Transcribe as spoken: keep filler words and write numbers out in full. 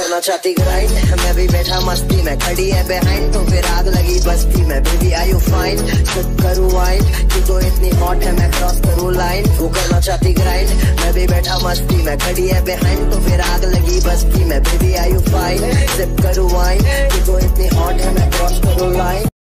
करना चाहती ग्राइंड, मैं भी बैठा मस्ती में, खड़ी है बिहाइंड तो फिर आग लगी बस्ती में। Baby are you fine, sip करूँ वाइन, तू तो इतनी हॉट है मैं क्रॉस करूँ लाइन। वो करना चाहती ग्राइंड, मैं भी बैठा मस्ती में, खड़ी है बिहाइंड तो फिर आग लगी बस्ती में। Baby are you fine, sip करूँ वाइन, तू तो इतनी हॉट है मैं क्रॉस करूँ लाइन।